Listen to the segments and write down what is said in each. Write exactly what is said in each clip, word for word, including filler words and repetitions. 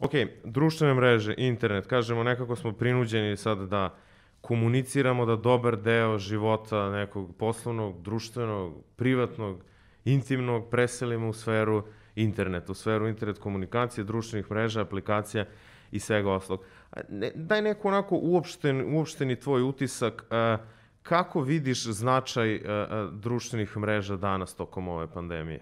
Ok, društvene mreže, internet, kažemo nekako smo prinuđeni sad da komuniciramo, da dobar deo života nekog poslovnog, društvenog, privatnog, intimnog preselimo u sferu interneta, u sferu internet komunikacije, društvenih mreža, aplikacija i svega oslog. Ne, daj neko onako uopšten, uopšteni tvoj utisak, a, kako vidiš značaj a, a, društvenih mreža danas tokom ove pandemije?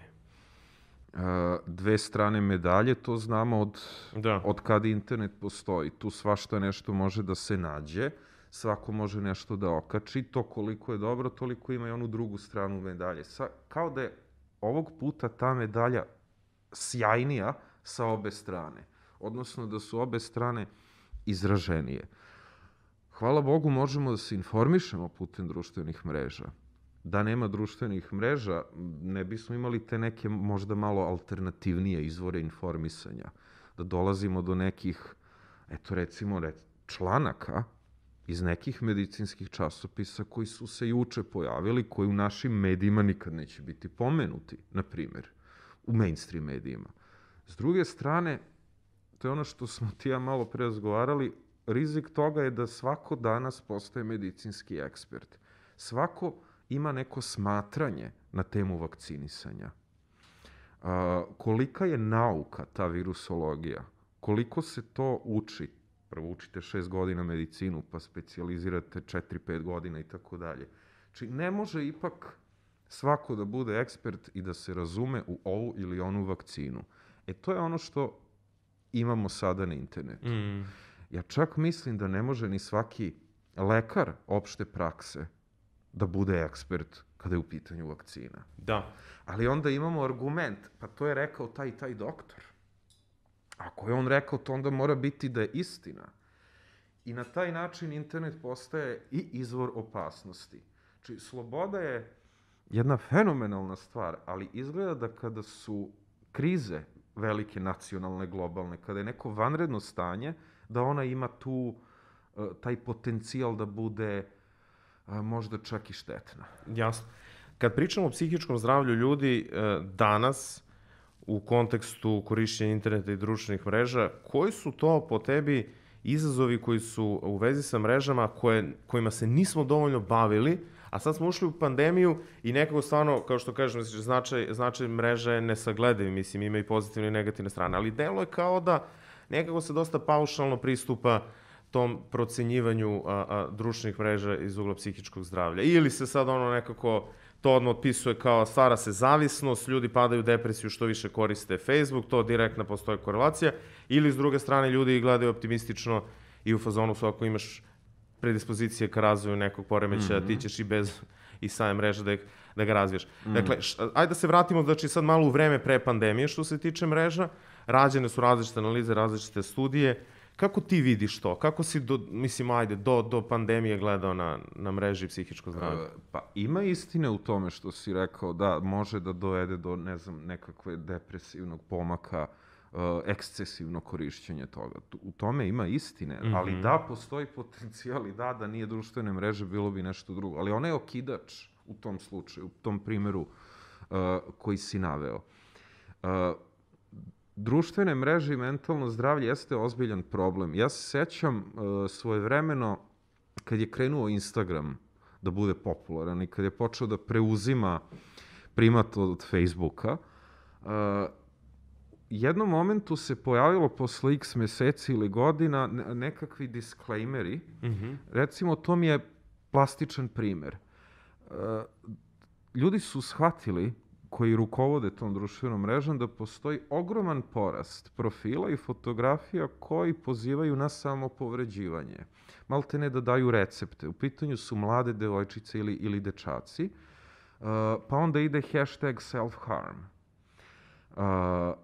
Dve strane medalje, to znamo od, da. od kada internet postoji. Tu svašta nešto može da se nađe, svako može nešto da okači, to koliko je dobro, toliko ima i onu drugu stranu medalje. Sa, kao da je ovog puta ta medalja sjajnija sa obe strane, odnosno da su obe strane izraženije. Hvala Bogu, možemo da se informišemo putem društvenih mreža. Da nema društvenih mreža, ne bismo imali te neke možda malo alternativnije izvore informisanja. Da dolazimo do nekih, eto recimo, članaka iz nekih medicinskih časopisa koji su se juče pojavili, koji u našim medijima nikad neće biti pomenuti, na primjer, u mainstream medijima. S druge strane, to je ono što smo ti ja malo pre razgovarali, rizik toga je da svako danas postaje medicinski ekspert. Svako ima neko smatranje na temu vakcinisanja. A, kolika je nauka ta virusologija? Koliko se to uči? Prvo učite šest godina medicinu, pa specijalizirate četiri pet godina i tako dalje. Znači, ne može ipak svako da bude ekspert i da se razume u ovu ili onu vakcinu. E, to je ono što imamo sada na internetu. Mm. Ja čak mislim da ne može ni svaki lekar opšte prakse da bude ekspert kada je u pitanju vakcina. Da. Ali onda imamo argument, pa to je rekao taj i taj doktor. Ako je on rekao, to onda mora biti da je istina. I na taj način internet postaje i izvor opasnosti. Znači, sloboda je jedna fenomenalna stvar, ali izgleda da kada su krize velike, nacionalne, globalne, kada je neko vanredno stanje, da ona ima tu taj potencijal da bude a, možda čak i štetna. Jasno. Kad pričamo o psihičkom zdravlju ljudi danas, u kontekstu korišćenja interneta i društvenih mreža, koji su to po tebi izazovi koji su u vezi sa mrežama koje, kojima se nismo dovoljno bavili, a sad smo ušli u pandemiju i nekako stvarno, kao što kažem, značaj, značaj mreža je nesaglediv, mislim, ima i pozitivne i negativne strane, ali delo je kao da nekako se dosta paušalno pristupa tom procenjivanju a, a, društvenih mreža iz ugla psihičkog zdravlja. Ili se sad ono nekako to odmah otpisuje kao stvara se zavisnost, ljudi padaju u depresiju što više koriste Facebook, to direktna postoje korelacija, ili s druge strane ljudi gledaju optimistično i u fazonu su ako imaš predispozicije ka razvoju nekog poremećaja, mm -hmm. ti ćeš i bez i same mreže da, ih, da ga razviješ. Mm. Dakle, š, ajde da se vratimo, znači sad malo u vreme pre pandemije što se tiče mreža, rađene su različite analize, različite studije. Kako ti vidiš to? Kako si, do, mislim, ajde, do, do pandemije gledao na, na mreži psihičko zdravlje? Uh, pa ima istine u tome što si rekao, da, može da dovede do, ne znam, nekakve depresivnog pomaka, uh, ekscesivno korišćenje toga. U tome ima istine, mm -hmm. ali da, postoji potencijal i da, da nije društvene mreže, bilo bi nešto drugo. Ali ona je okidač u tom slučaju, u tom primjeru uh, koji si naveo. Uh, Društvene mreže i mentalno zdravlje jeste ozbiljan problem. Ja se sećam uh, svojevremeno kad je krenuo Instagram da bude popularan i kad je počeo da preuzima primat od Facebooka, uh, jednom momentu se pojavilo posle x meseci ili godina nekakvi disclaimeri. Mm-hmm. Recimo, to mi je plastičan primer. Uh, ljudi su shvatili koji rukovode tom društvenom mrežom, da postoji ogroman porast profila i fotografija koji pozivaju na samopovređivanje. Malte ne da daju recepte. U pitanju su mlade devojčice ili, ili dečaci, uh, pa onda ide hashtag self-harm. Uh,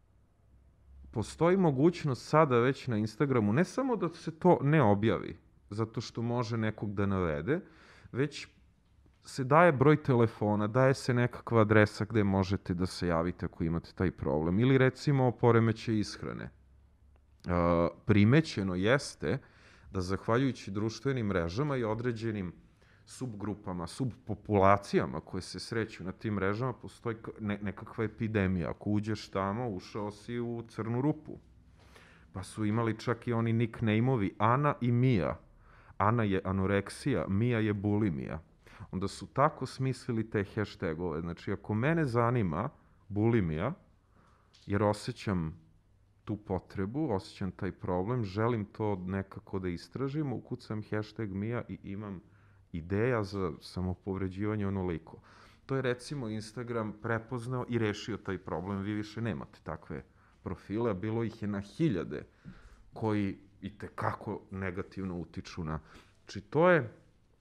postoji mogućnost sada već na Instagramu, ne samo da se to ne objavi, zato što može nekog da navede, već se daje broj telefona, daje se nekakva adresa gde možete da se javite ako imate taj problem. Ili recimo poremećaj ishrane. Uh, primećeno jeste da zahvaljujući društvenim mrežama i određenim subgrupama, subpopulacijama koje se sreću na tim mrežama, postoji ne, nekakva epidemija. Ako uđeš tamo, ušao si u crnu rupu. Pa su imali čak i oni nickname-ovi Ana i Mija. Ana je anoreksija, Mija je bulimija. Onda su tako smislili te hashtagove. Znači, ako mene zanima bulimija, jer osjećam tu potrebu, osjećam taj problem, želim to nekako da istražim, ukucam hashtag Mija i imam ideja za samopovređivanje onoliko. To je recimo Instagram prepoznao i rešio taj problem. Vi više nemate takve profile, a bilo ih je na hiljade koji i tekako negativno utiču na... Znači, to je...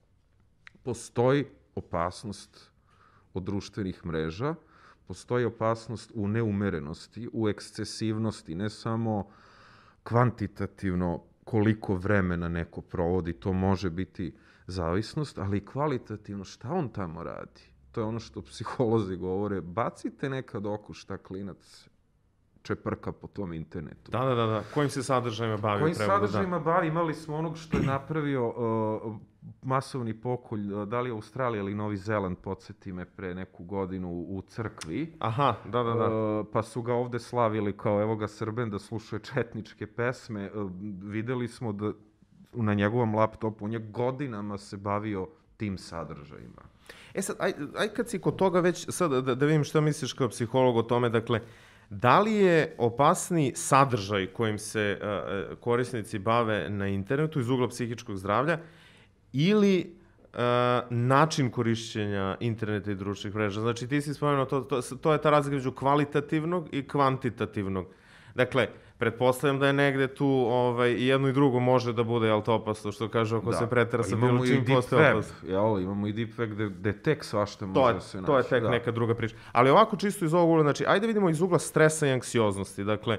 Postoji opasnost od društvenih mreža, postoji opasnost u neumerenosti, u ekscesivnosti, ne samo kvantitativno koliko vremena neko provodi, to može biti zavisnost, ali i kvalitativno šta on tamo radi. To je ono što psiholozi govore, bacite nekad oko šta klinac čeprka po tom internetu. Da, da, da, da. Kojim se sadržajima bavi? Kojim sadržajima da. bavi? Imali smo onog što je napravio uh, masovni pokolj, uh, da li Australija ili Novi Zeland, podsjeti me, pre neku godinu u crkvi. Aha, da, da, da. Uh, pa su ga ovde slavili kao, evo ga Srben da slušuje četničke pesme. Uh, videli smo da na njegovom laptopu, on je godinama se bavio tim sadržajima. E sad, aj, aj kad si kod toga već, sad da, da vidim što misliš kao psiholog o tome, dakle, da li je opasniji sadržaj kojim se uh, korisnici bave na internetu iz ugla psihičkog zdravlja ili uh, način korišćenja interneta i društvenih mreža? Znači, ti si spomenuo, to, to, to je ta razlika među kvalitativnog i kvantitativnog. Dakle, pretpostavljam da je negde tu ovaj, i jedno i drugo može da bude, jel to opasno, što kaže, ako da. se pretera sa bilo čim postoje opasno. Jel, imamo i deep web gde, gde tek svašta može to da se naći. To je tek da. neka druga priča. Ali ovako čisto iz ovog ugla, znači, ajde vidimo iz ugla stresa i anksioznosti. Dakle,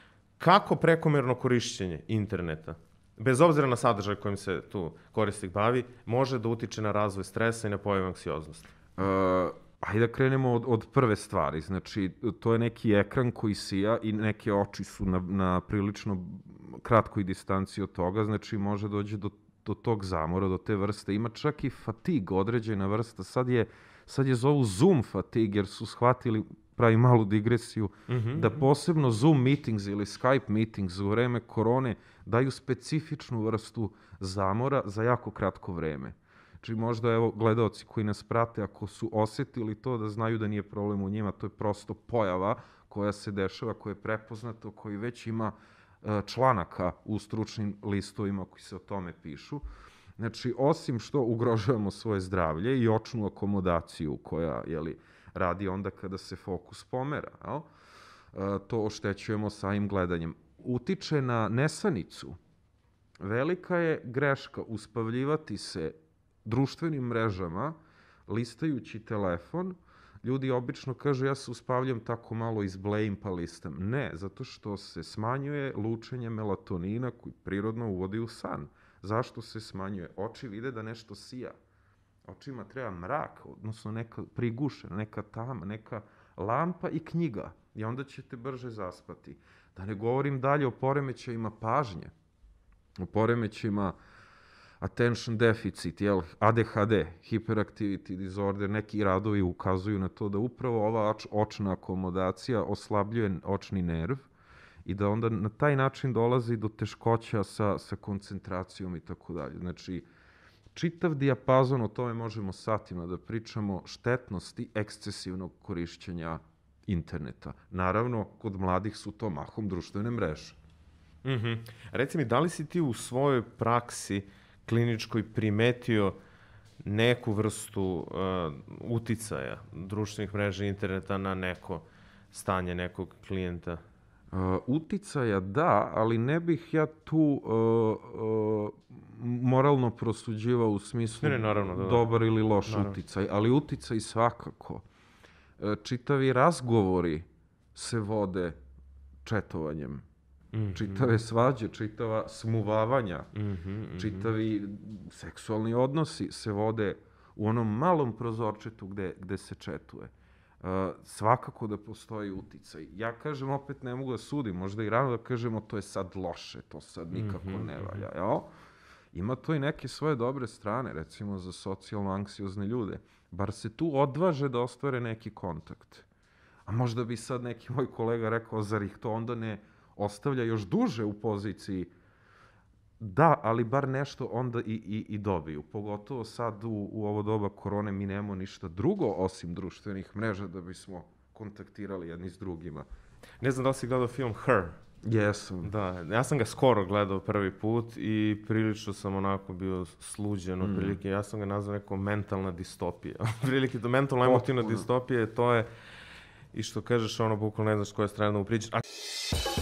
kako prekomerno korišćenje interneta, bez obzira na sadržaj kojim se tu korisnik bavi, može da utiče na razvoj stresa i na pojavu anksioznosti? Uh, Ajde da krenemo od, od prve stvari. Znači, to je neki ekran koji sija i neke oči su na, na prilično kratkoj distanci od toga. Znači, može dođe do, do tog zamora, do te vrste. Ima čak i fatig, određena vrsta. Sad je, sad je zovu Zoom fatig, jer su shvatili, pravi malu digresiju, mm-hmm. da posebno Zoom meetings ili Skype meetings u vreme korone daju specifičnu vrstu zamora za jako kratko vreme. Znači možda evo gledaoci koji nas prate, ako su osetili to, da znaju da nije problem u njima, to je prosto pojava koja se dešava, koja je prepoznata, koji već ima uh, članaka u stručnim listovima koji se o tome pišu. Znači, osim što ugrožavamo svoje zdravlje i očnu akomodaciju koja, jeli, radi onda kada se fokus pomera, jel? Uh, to oštećujemo samim gledanjem. Utiče na nesanicu. Velika je greška uspavljivati se društvenim mrežama, listajući telefon. Ljudi obično kažu, ja se uspavljam tako malo izblejim pa listam. Ne, zato što se smanjuje lučenje melatonina koji prirodno uvodi u san. Zašto se smanjuje? Oči vide da nešto sija. Očima treba mrak, odnosno neka prigušena, neka tama, neka lampa i knjiga. I onda ćete brže zaspati. Da ne govorim dalje o poremećajima pažnje. O poremećajima attention deficit, jel, A D H D, hyperactivity disorder, neki radovi ukazuju na to da upravo ova očna akomodacija oslabljuje očni nerv i da onda na taj način dolazi do teškoća sa, sa koncentracijom i tako dalje. Znači, čitav dijapazon, o tome možemo satima da pričamo, štetnosti ekscesivnog korišćenja interneta. Naravno, kod mladih su to mahom društvene mreže. Mm-hmm. Reci mi, da li si ti u svojoj praksi kliničkoj primetio neku vrstu uh, uticaja društvenih mreža i interneta na neko stanje nekog klijenta? Uh, uticaja da, ali ne bih ja tu uh, uh, moralno prosuđivao u smislu ne, ne, naravno, da, da. dobar ili loš naravno. uticaj, ali uticaj svakako. Uh, čitavi razgovori se vode četovanjem. Mm-hmm. Čitave svađe, čitava smuvavanja, mm-hmm, čitavi mm-hmm. seksualni odnosi se vode u onom malom prozorčetu gde, gde se četuje. Uh, svakako da postoji uticaj. Ja kažem, opet ne mogu da sudim, možda i rano da kažemo to je sad loše, to sad nikako mm-hmm. ne valja. Jel? Ima to i neke svoje dobre strane, recimo za socijalno anksiozne ljude. Bar se tu odvaže da ostvare neki kontakt. A možda bi sad neki moj kolega rekao, zar ih to onda ne ostavlja još duže u poziciji da, ali bar nešto onda i, i, i dobiju. Pogotovo sad u, u ovo doba korone mi nemamo ništa drugo osim društvenih mreža da bismo kontaktirali jedni s drugima. Ne znam da li si gledao film Her. Jesam. Da, ja sam ga skoro gledao prvi put i prilično sam onako bio sluđen, mm. otprilike, ja sam ga nazvao neko mentalna distopija. Otprilike, to mentalno emotivna distopija, to je, i što kažeš, ono, bukvalno ne znaš koja strana da mu pričaš. A...